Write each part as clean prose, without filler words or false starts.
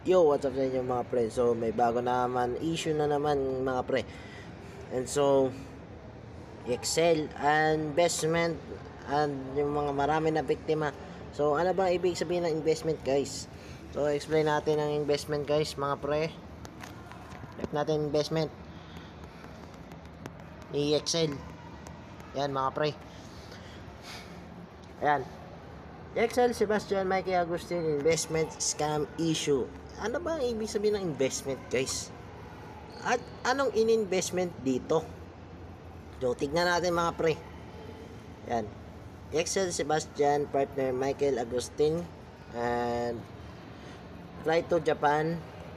Yo, what's up sa inyo mga pre? So, may bago naman, issue na naman mga pre. And so, Excel, investment, and yung mga marami na biktima. So, ano bang ibig sabihin ng investment guys? So, explain natin ang investment guys mga pre. Type natin investment. I-Excel. Yan mga pre. Ayan. Excel, Sebastian, Mikey Agustin, investment scam issue. Ano ba ang ibig sabihin ng investment guys? At anong in-investment dito? So, tignan natin mga pre. Yan. Excel Sebastian, partner Michael Agustin, and flight to Japan.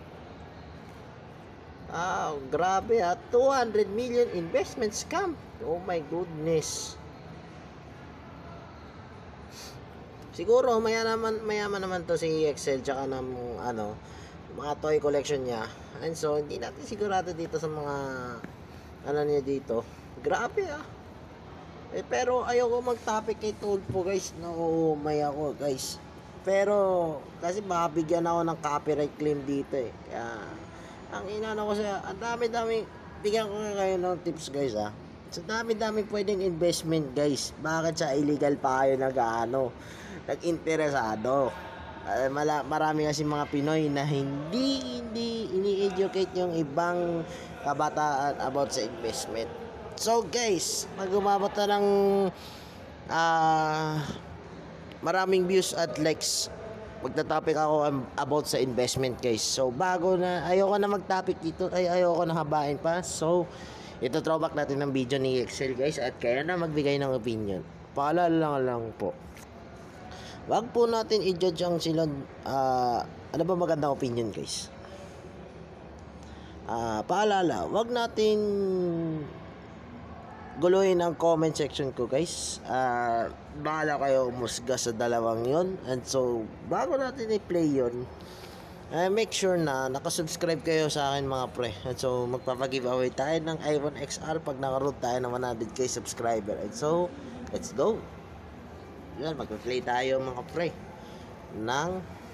Grabe 200 million investment scam. Oh my goodness. Siguro mayaman naman to si Excel tsaka ng mga toy collection niya. And so hindi natin sigurado dito sa mga niya dito. Grabe pero ayoko mag-topic kay Tulfo guys. No, may ako guys. Pero kasi baka bigyan ako ng copyright claim dito Kaya ang inano ko sa ang dami bigyan ko kayo ng tips guys Sa dami pwedeng investment guys. Bakit sa illegal pa kayo nag-interesado? Marami kasi mga Pinoy na hindi ini-educate yung ibang kabataan about sa investment. So guys, pag umabot na ng maraming views at likes, magta-topic ako about sa investment guys. So bago na, ayoko na mag-topic dito, ayoko na habain pa. So ito throwback natin ng video ni Excel guys, at kaya na magbigay ng opinion. Paalala lang po, wag po natin i-judge ang sila ano ba magandang opinion guys. Paalala, wag natin guluhin ang comment section ko guys. Bahala kayo umusga sa dalawang yon. And so bago natin i-play yon, make sure na nakasubscribe kayo sa akin mga pre. And so magpapag-giveaway tayo ng iPhone XR pag nakaroon tayo ng 100k subscriber. And so let's go. Yan, magpa-play tayo mga pre ng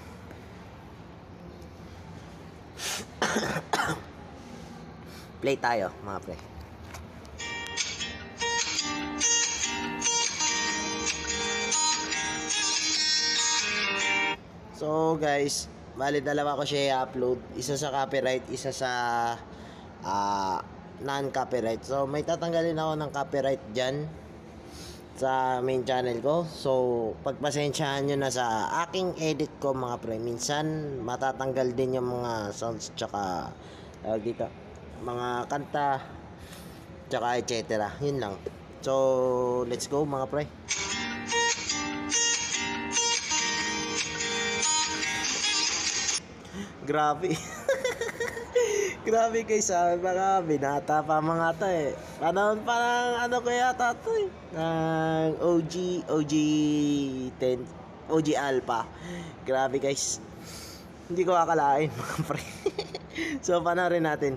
play tayo mga pre. So guys, bali dalawa ko siya i-upload. Isa sa copyright, isa sa non-copyright. So may tatanggalin ako ng copyright dyan sa main channel ko. So pagpasensyahan nyo na sa aking edit ko mga pre. Minsan matatanggal din yung mga sounds tsaka dito mga kanta tsaka etc. Yun lang. So let's go mga pre. Grabe. Grabe guys, baka binata pa mga to Panahon pa ng ano ko yata to ng OG 10, OG Alpha. Grabe guys. Hindi ko akalain mga pre. So panoorin natin.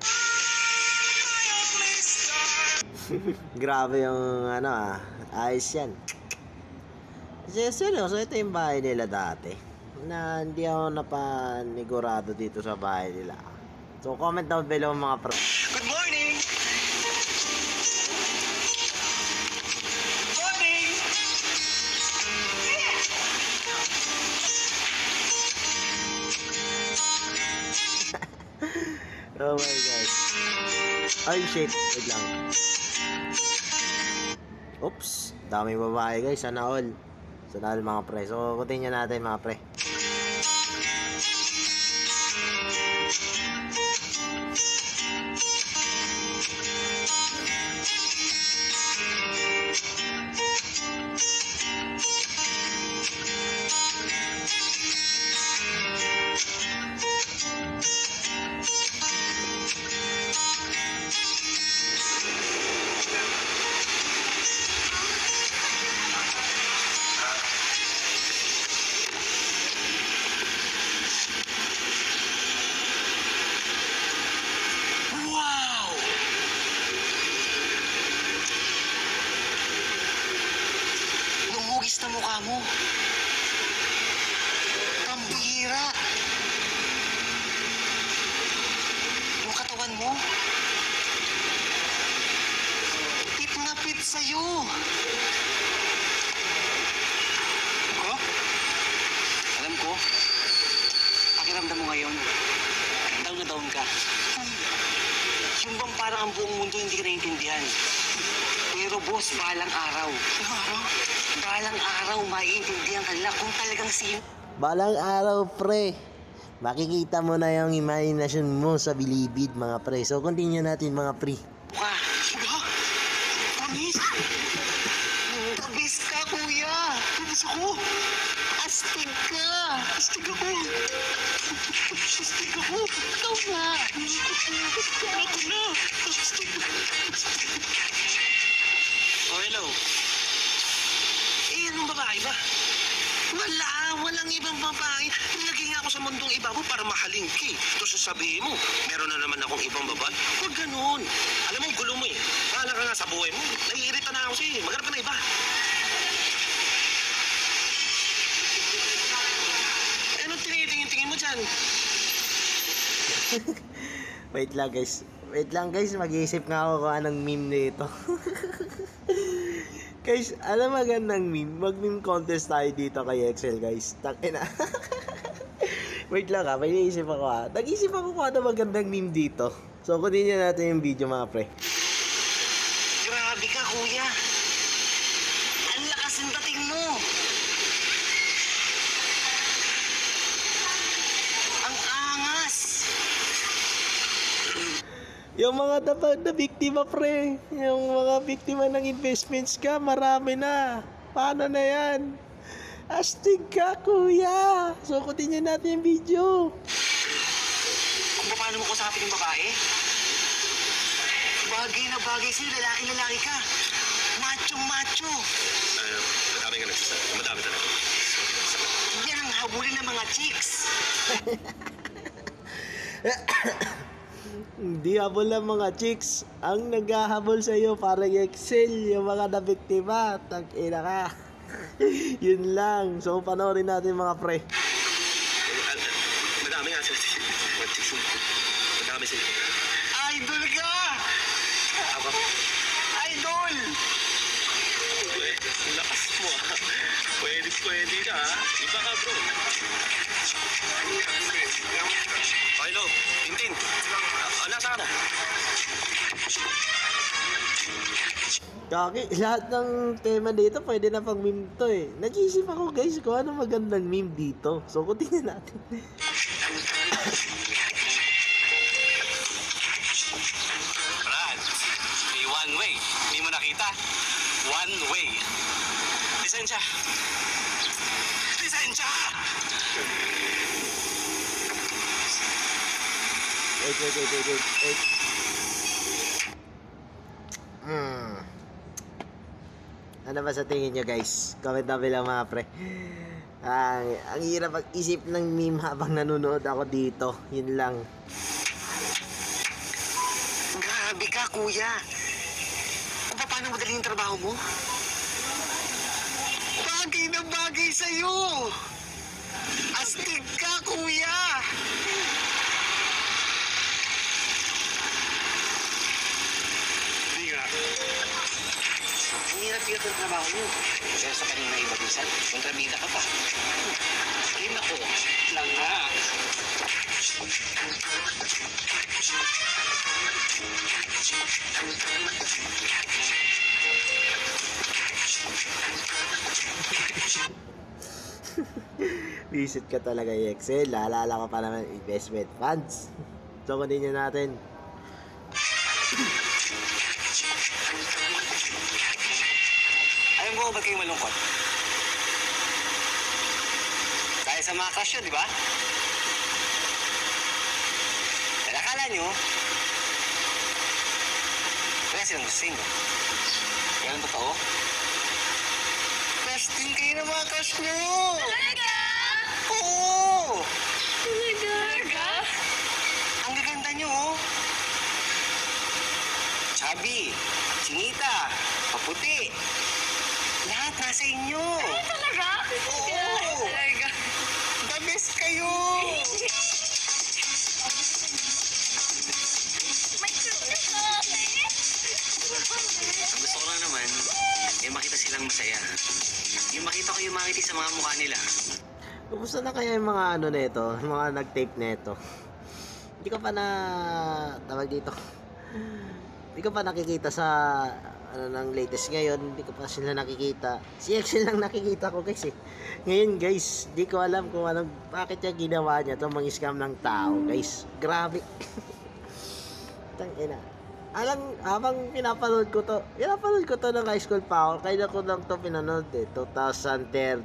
Grabe yung ayos yan. Seryoso, ito yung bahay nila dati na hindi ako napanigurado dito sa bahay nila. So comment down below mga pre. Good morning! Morning! Oh my god. Ay shit, wait lang. Oops, daming babae guys, sana all mga pre. So continue natin mga pre. pakiramdam mo ngayon? Down na down ka. Yung bang parang ang buong mundo hindi ka naiintindihan. Pero boss, balang araw. Balang araw, maiintindihan ka nila kung talagang sino. Balang araw, pre. Makikita mo na yung imagination mo sa bilibid, mga pre. So, continue natin, mga pre. Ka. Promise? Kabis ka, kuya. Kabis ako. Astig ka. Astig ako. Astig ako. Ikaw na. Ako na. Astig. Oh, hello. Anong babae ba? Walang ibang babae. Naging ako sa mundong iba mo para mahalin ka eh. Ito sasabihin mo, meron na naman akong ibang babae. Huwag ganun. Alam mo, gulo mo eh. Bahala ka nga sa buhay mo. Naiirita na ako sa'yo eh. Maghanap ka na iba. Anong tinitingin-tingin mo dyan? Wait lang, guys. Wait lang, guys. Mag-iisip nga ako kung anong meme nito. Guys, alam magandang meme. Mag-meme contest tayo dito kay Excel, guys. Takina. Wait lang ha, may naisip ako ha. Nag-isip ako kung ano magandang meme dito. So, continue natin yung video, mga pre. Grabe ka, kuya. Ang lakas ng dating mo. Ang angas. Yung mga dapat na biktima, pre. Yung mga biktima ng investments ka, marami na. Paano na yan? Astig ka, kuya. So, continue natin yung video. Kung paano mo kusapin yung babae? Bagay na bagay sa'yo, lalaki-lalaki ka. Macho-macho. Madami ka nagsasabi. Madami talaga. Yan ang habulin ng mga chicks. Hindi habol ng mga chicks. Ang naghahabol sa iyo parang Excel, yung mga nabiktima. Tag-ina ka. Yun lang. So, panoorin natin, mga pre. Madami nga sila. Madami sila. Idol ka! Ako. Idol! Lakas mo ah. Pwede ka ah. Iba ka bro. Hello, Tintin. Nasa ka na? Kaki, lahat ng tema dito pwede na pang meme to eh. Nag-iisip ako, guys, kung ano magandang meme dito. So, continue natin. Brad, may one way. Hindi mo nakita? One way. Lisensya. Lisensya! Wait. Ano ba sa tingin nyo, guys? Comment down below, mga pre. Ang hirap mag-isip ng meme habang nanonood ako dito. Yun lang. Grabe ka, kuya. Kung paano madaling yung trabaho mo? Bagay na bagay sa'yo. Astig ka, kuya. Hindi nga. Ang hirap-hirap ng trabaho mo. Pero sa kanina iba minsan, kontrabida ka pa. Ay, nako. Lang na. Visit ka talaga, Excel. Laalala ko pa naman investment funds. So, continue natin. Alam mo, ba't kayo malungkot? Dahil sa mga crush yun, di ba? Dahil akala nyo, wala silang gusto inyo. Ganun totoo? Crush din kayo ng mga crush nyo! Talaga? Oo! Talaga? Ang gaganda nyo, oh. Chubby, sinita, paputi. Lahat nasa inyo. Talaga? Oo. Talaga. The best kayo. May crush sa akin. Ang gusto ko lang naman, makita silang masaya. Yung makita ko yung makiti sa mga mukha nila. Kumusta na kaya yung mga ano nito, mga nag-tape nito? Hindi ko pa na tawag dito. Hindi ko pa nakikita sa ano ng latest ngayon, hindi ko pa sila nakikita. Si Excel lang nakikita ko guys eh. Ngayon guys, di ko alam kung anong bakit niya ginawa niya to mga scam ng tao guys. Grabe. Tangina. Habang pinapanood ko to ng high school pa ako. Kaya ko lang to pinanood eh. 2013,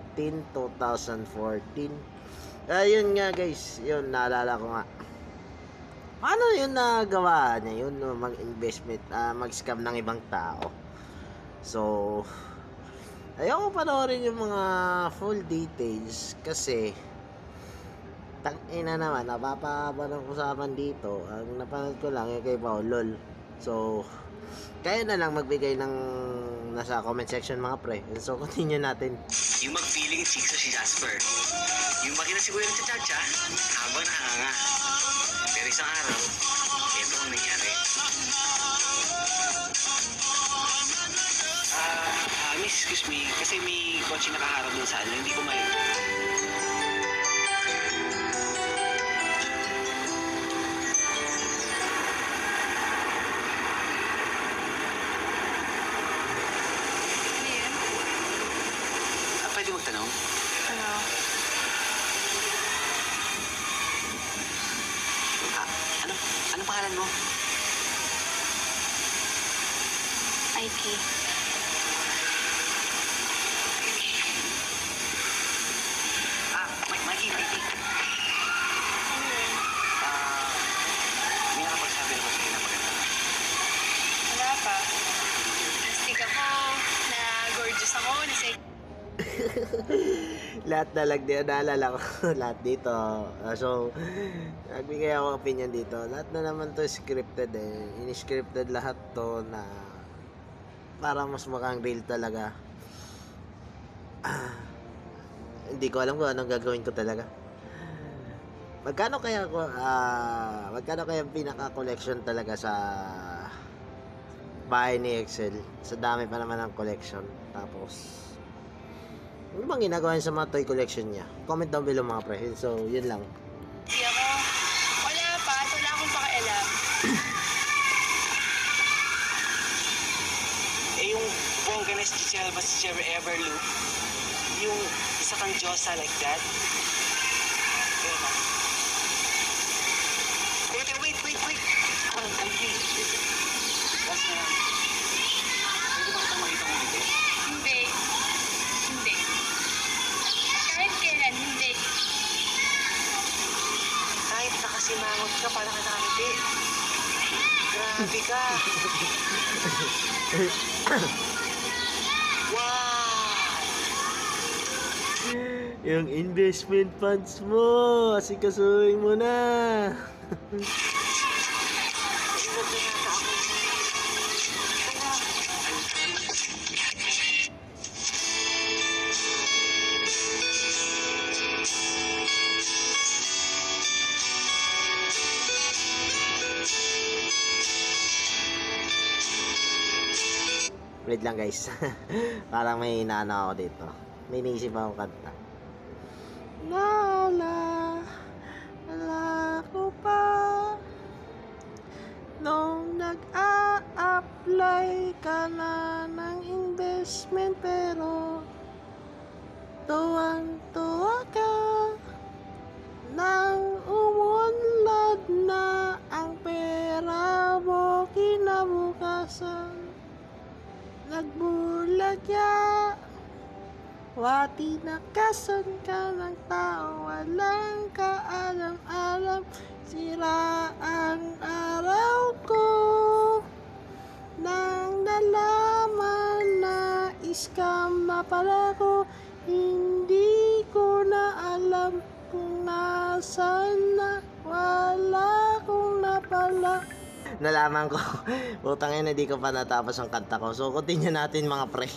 2014. Ayun nga guys, yun naalala ko nga. Paano yun nagawa niya yun, mag-investment, mag-scam ng ibang tao? So, ayoko panoorin yung mga full details kasi tangina naman, napapahaba ng usapan dito. Ang napanood ko lang yung kay Paulol. So, kaya na lang magbigay ng nasa comment section mga pre. So, continue natin. Yung mag-feeling chick sa si Jasper. Yung makina si Kuya sa Chacha habang nakanganga. Pero isang araw, ito ang nangyari. Miss, excuse me. Kasi may kotse nakaharap dun sa ano. Hindi ko may... Ano yun? Pwede magtanong? Ano? Anong pangalan mo? Aiki. Mikey. May nakapagsabi na ba sa'yo na maganda? Wala pa. Astig ako, na gorgeous ako, na sexy. Lahat na lang din, naalala ko lahat dito. So, nagbigay ako opinion dito. Lahat na naman to scripted eh. In-scripted lahat to na para mas mukhang real talaga. Hindi ko alam kung anong gagawin ko talaga. Magkano kaya ang pinaka-collection talaga sa bahay ni Excel? Sa dami pa naman ng collection. Tapos, ano bang ginagawa niya sa mga toy collection niya? Comment down below mga pre. So, yun lang. Hindi ako. Wala pa, at wala akong pakialam. Yung bongga na si Giselle ba si Jerry Everloo? Yung isa kang Diyosa like that? Kaya na. Wait. Parang kalbi. Last na lang. Pwede ba kitang makita mo dito? Hindi. Kahit kailan, hindi. Kahit nakasimangot ka, parang nakangiti. Grabe ka. Wow! Yung investment funds mo, asikasuhin mo na. Huwag na yata ako. Wait lang guys. Parang may inaano ako dito. May naisip akong kanta. Wala ko pa nung nag-a-apply ka na ng investment pero tuwang-tuwa ka nang umunlad na ang pera mo kinabukasan. Nagbulagya, wati nakasan ka ng tao, walang kaalam-alam, sira ang araw ko. Nang nalaman na scam na pala ko, hindi ko na alam kung nasan na, wala kong napala. Nalaman ko, utang ina, di ko pa natapos ang kanta ko. So, continue natin mga pre.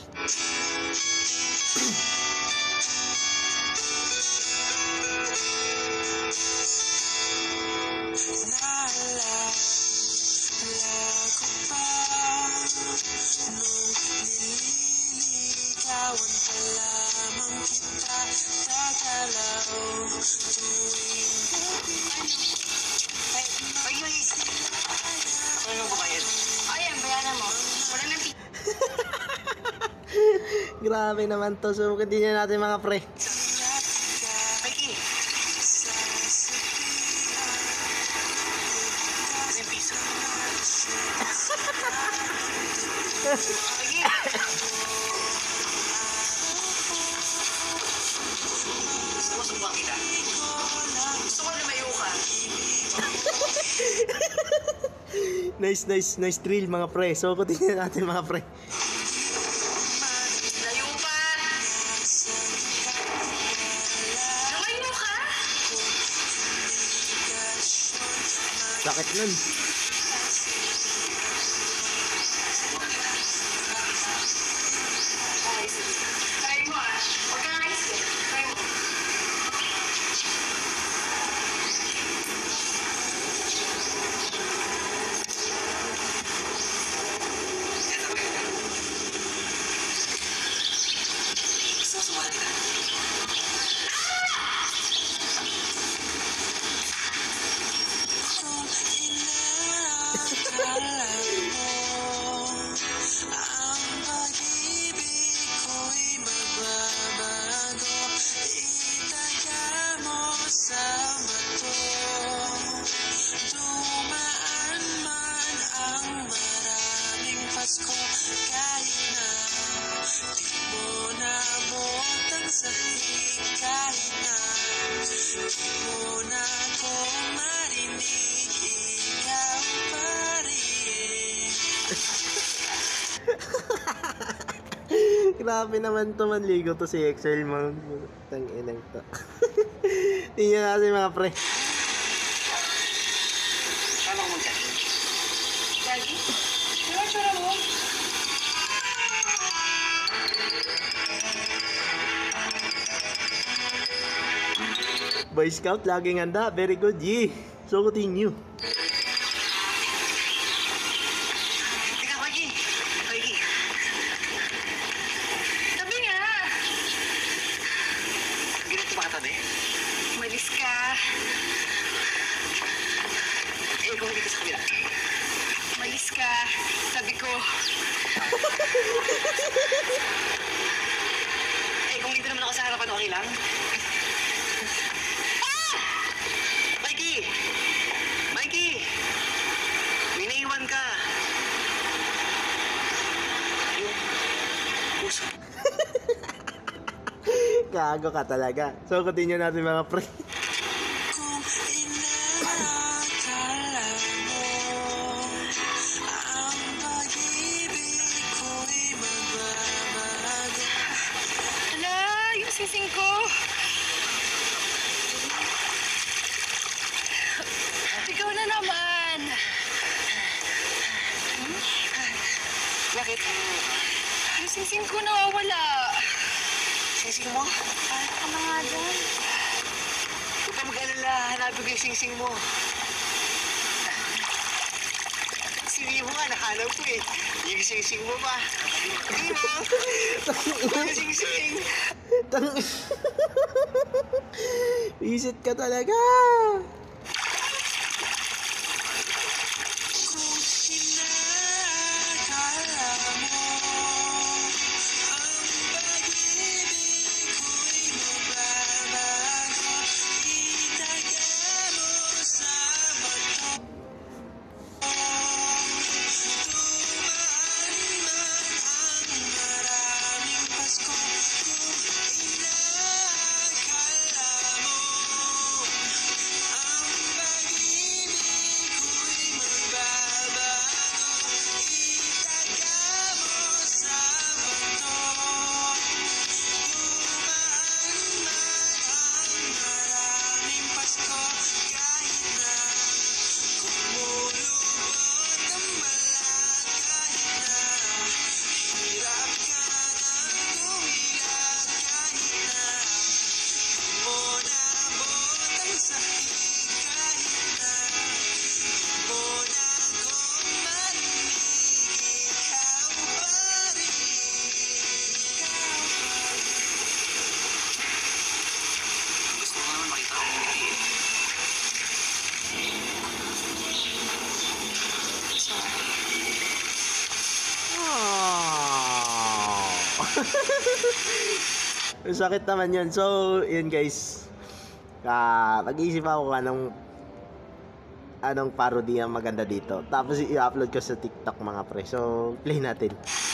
Nililigawan pa lamang kita, tagalaw Grabe naman to. So, continue natin mga pre. Mikey! Ano yung piso? Gusto mo subukan kita? Gusto ko lumayo ka. Nice thrill mga pre. So, continue natin mga pre. Layo pa! Lumayo ka? Sakit nun. Try mo ah. Huwag kang ayos eh. Try mo. Gusto mo subukan kita? Grabe naman to, manligo to si Excel man. Tang inang to. Tingnan natin mga pre. Paano ko mag-jogging? Lagi? Ano ang tsura mo? Boy Scout, laging handa. Very good, G. So, continue. Teka, Mikey! Mikey! Tabi nga! Ganito ba katabi? Umalis ka. Eh, kung dito sa kabila. Umalis ka. Sabi ko. Eh, kung dito naman ako sa harapan, okay lang? Mikey! Mikey! May naiwan ka. Yung puso. Gago ka talaga. So, continue natin mga pre. Hala, yung sising ko. Ikaw na naman. Bakit? Yung sising ko nawawala. Sising mo? Para ka na nga dyan. Huwag ka mag-alala. Hanapin ko yung sing-sing mo. Sini mo nga, nahanap ko eh. Yung sing-sing mo ba? Hindi mo. Yung sing-sing. Tang... Visit ka talaga. Gusto ko naman makita ko. Oh. Sakit naman yun. So, yun guys. Mag-iisip ako kung anong parody ang maganda dito. Tapos i-upload ko sa TikTok mga pre. So, play natin.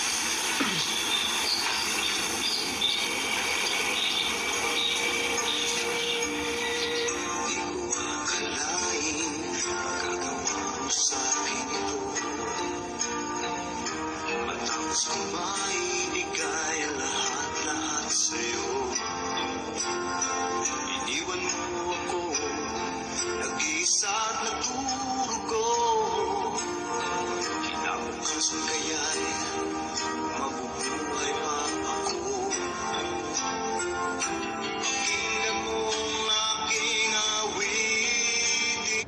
Matapos ko maibigay ang lahat-lahat sa'yo. Iniwan mo ako, nag-iisa at nagdurugo. Kinabukasan kaya'y mabubuhay pa ako. Pakinggan mo ang aking awitin.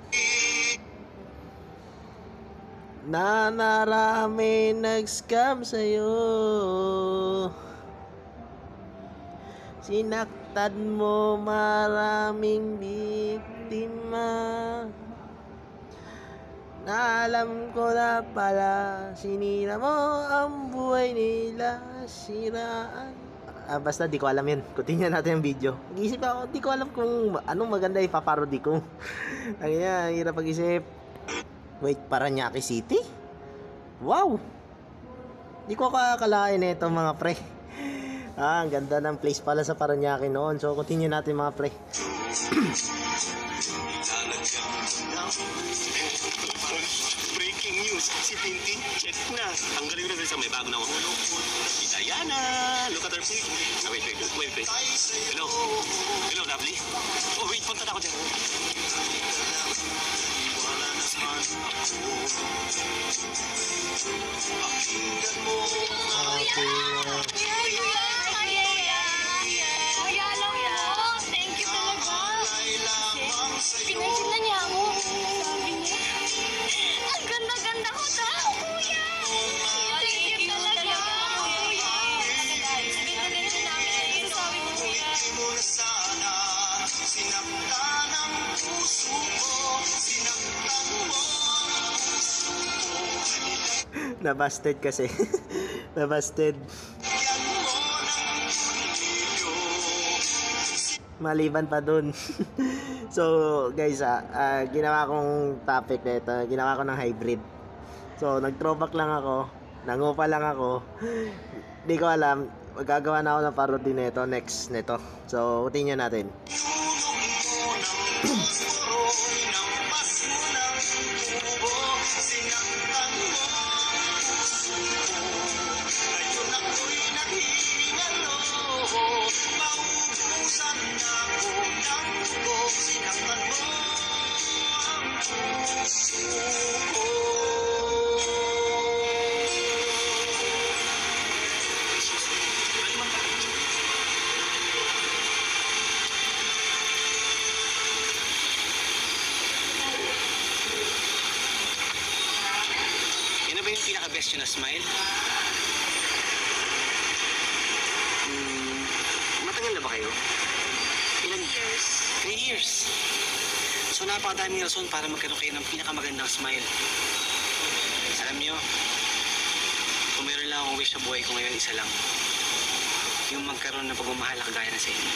Na narami nag-scam sa'yo. Sinaktan mo maraming biktima. Na alam ko na pala, sinira mo ang buhay nila, siraan. Basta di ko alam yun. Continue natin yung video. Nag-isip ako, di ko alam kung anong maganda ipaparody ko. Ang hirap pag-isip. Wait, Paranaque City? Wow! Di ko kakalain nito mga pre. Ang ganda ng place pala sa Paranaque noon. So, continue natin mga pre. Breaking news, si Tintin, check na. Ang galing na sa may bago na ulo. Si Diana, look at her feet. Wait. Hello? Hello, lovely? Oh, wait, punta na ako dyan. Wala naman ako. Pakinggan mo Kuya lang po. Thank you talaga. ay lamang sa'yo. Pinagsinda niya ako. Sabi niya, ang ganda-ganda ko daw, kuya. Thank you talaga, kuya. Ganda-ganda namin na yung sabi mo, kuya. Di mo na sana sinaktan ang puso ko. Sinaktan mo ang puso ko. Nabasted kasi. Nabasted. Yan mo ng video. Maliban pa dun. So, guys, ginawa kong topic na ito. Ginawa ko ng hybrid. So, nag-throwback lang ako. Nangupa lang ako. Di ko alam. Magagawa na ako ng parody na ito. Next nito. So, continue natin. Yan na ba yung pinaka-best yun na smile? Matagal na ba kayo? Ilan? 3 years. So napakadaming rason para magkaroon kayo ng pinakamagandang smile. Alam niyo, kung meron lang akong wish sa buhay ko ngayon, isa lang. Yung magkaroon ng pagmamahal na kagaya na sa inyo.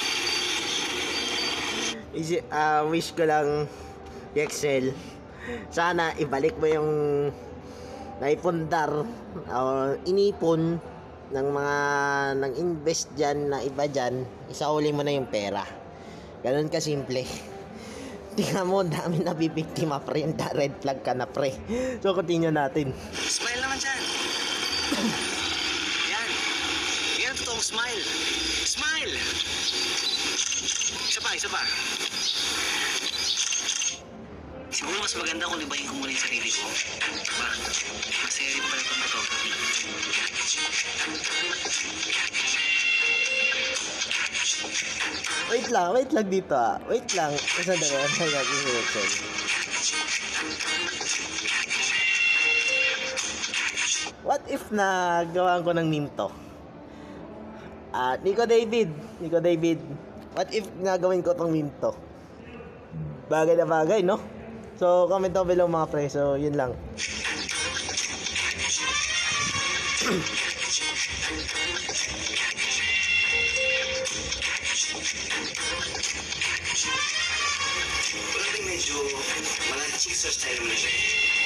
Wish ko lang, Excel, sana ibalik mo yung naipundar o inipon ng mga nang invest dyan na iba dyan, isauli mo na yung pera. Ganun ka simple. Tingnan mo, dami na bibiktima pre, red flag ka na pre. So continue natin. Smile naman dyan. Yan. Yan ang totoong smile. Smile! Isa pa. Siguro mas maganda kung libayin ko muna yung sarili ko. Diba? Masaya rin pala itong photography. Wait lang dito Wait lang. Isa dalawa sa natin si Excel. What if na gawaan ko ng meme to? Nico David. What if nagawin ko tong meme to? Bagay na bagay, no? So, comment down below mga pre. So, yun lang. Wala din medyo malanchik sa style mo na siya.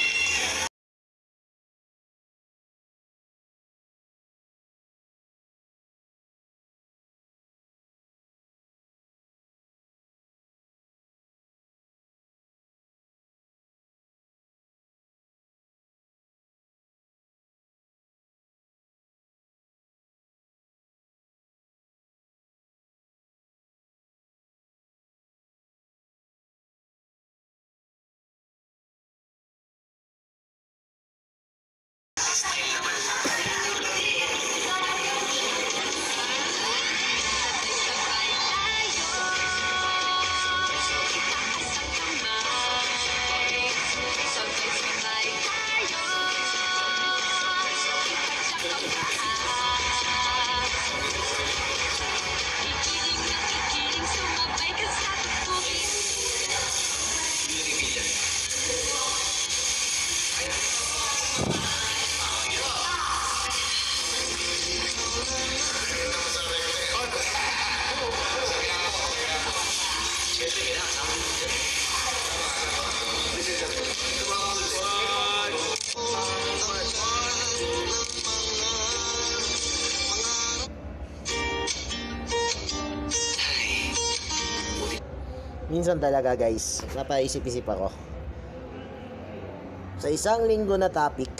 Minsan talaga guys, napaisip-isip ako. Sa isang linggo na topic,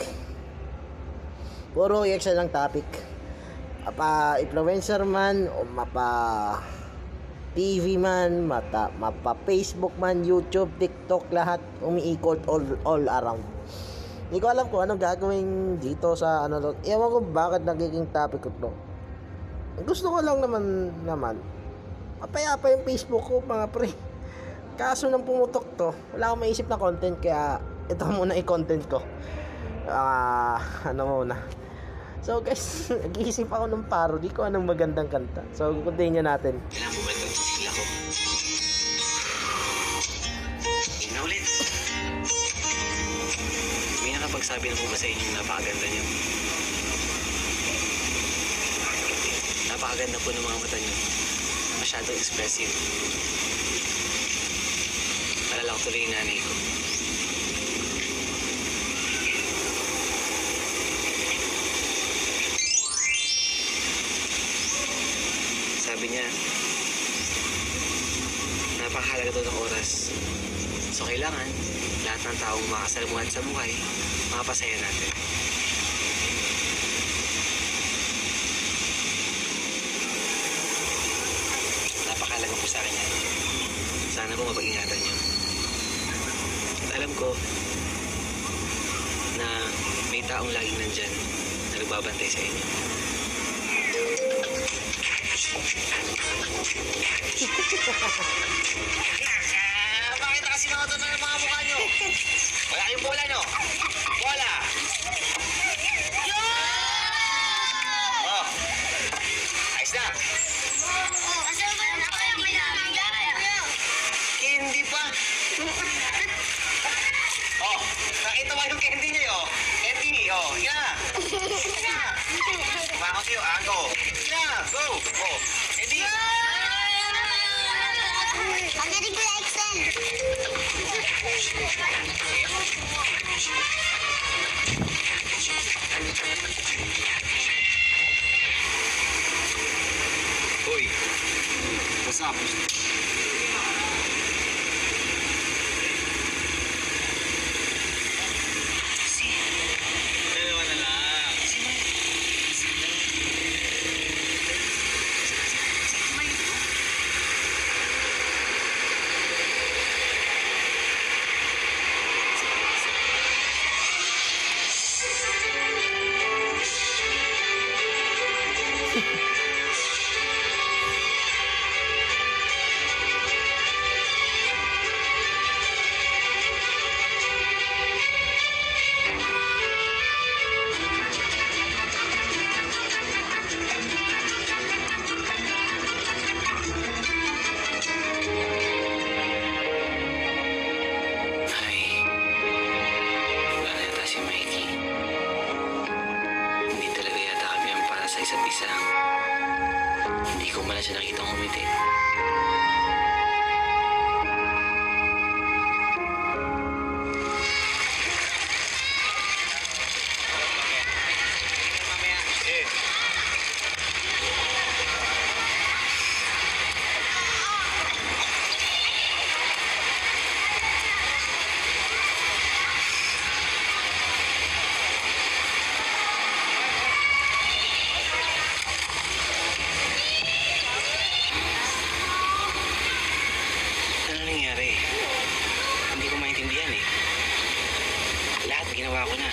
puro reaction lang topic. Mapa-influencer man, o mapa-TV man, mapa-Facebook man, YouTube, TikTok, lahat umiikot all around. Hindi ko alam kung anong gagawin dito sa ano. Ewan ko bakit nagiging topic ko to. Gusto ko lang naman mapayapa yung Facebook ko mga pre. Kaso nang pumutok to, wala akong maisip na content, kaya ito muna i-content ko. Ano muna. So guys, nag-iisip ako ng parody ko anong magandang kanta. So continue natin. Kailangan bumalik ang sila ko. Yun na ulit. May nakapagsabi na po ba sa inyo napakaganda niyo? Napakaganda po ng mga mata niyo. Masyadong expressive. Alala ko tuloy yung nanay ko. Sabi niya, napakahalaga daw ng oras. So kailangan, lahat ng taong makasalamuhan sa buhay, makapasaya natin. Napakahalaga po sa akin yan. Sana po mapag-ingatan niyo. At alam ko na may taong laging nandyan na nagbabantay sa inyo. Bakit kasi nakata na ng mga mukha nyo? Wala kayong bola, no? Bola! Oh! Ayos na! Candy pa! Oh! Nakita mo yung candy niya, oh! Candy, oh! Yeah! Kumakaw sa'yo, go! Yeah! Go! Oh! Candy! Ang galing ko na Excel. Hoy! What's up? Dalawa na lang. Ay, wala na yata si Mikey. Hindi talaga yata kami ang para sa isa't isa. Hindi ko man siya nakitang umiti. ginawa ko na.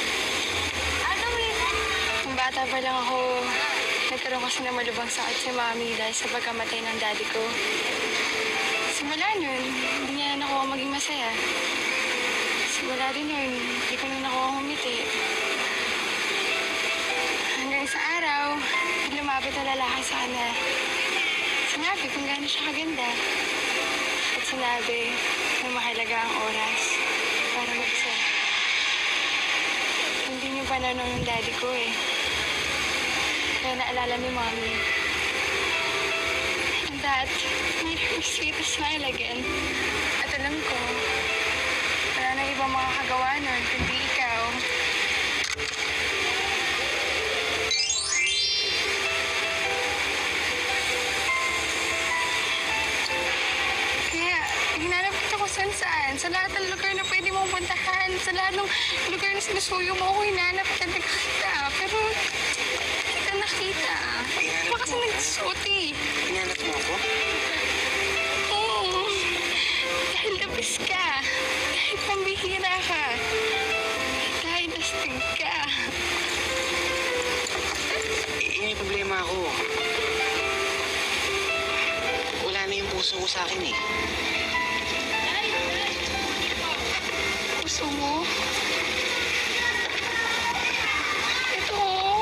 Nung bata pa lang ako, nagkaroon kasi ng malubhang sakit si Mami dahil sa pagkamatay ng daddy ko. Simula nun, hindi niya na ako maging masaya. Simula din yun, hindi ko na nakuha humiti. Hanggang sa araw, lumapit na lalaki sa kanya. Sinabi kung gaano siya kaganda. At sinabi na mahalaga ang oras para mag-isa. Hindi niyo pa nanonood ng daddy ko eh. Kaya naalala ni Mommy. And that made her sweet smile again. At alam ko, wala na ibang makakagawa nun kundi ikaw. Kaya, hinanap kita kung saan. Sa lahat ng lugar na pwede mong puntahan. Sa lahat ng lugar na sinusuyo mo ako, hinanap kita. Pero, kita nakita. Hinanap Baka kasi mo ako? nagsuot eh. Hinanap mo ako? Oo. Dahil labis ka. Dahil pambihira ka. Dahil astig ka. May problema ako. Wala na yung puso ko sa akin eh. Gusto mo? Ito. Oh.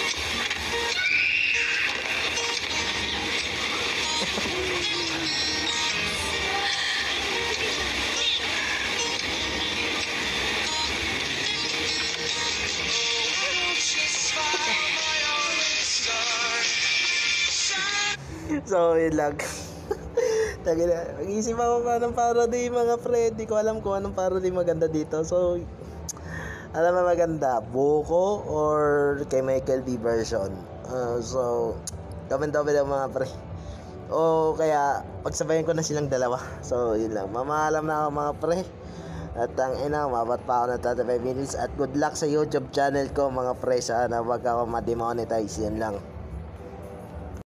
So, yun lang. Nag-iisip ako pa ng parody mga pre. Di ko alam kung anong parody maganda dito. So, alam mo maganda, Buko or kay Michael B. version. So, comment down below mga pre. O kaya, pagsabayan ko na silang dalawa. So, yun lang. Mamaalam na ako mga pre. At ang ina, mabat pa ako ng 35 minutes. At good luck sa YouTube channel ko mga pre. Sana wag ako ma-demonetize. Yun lang.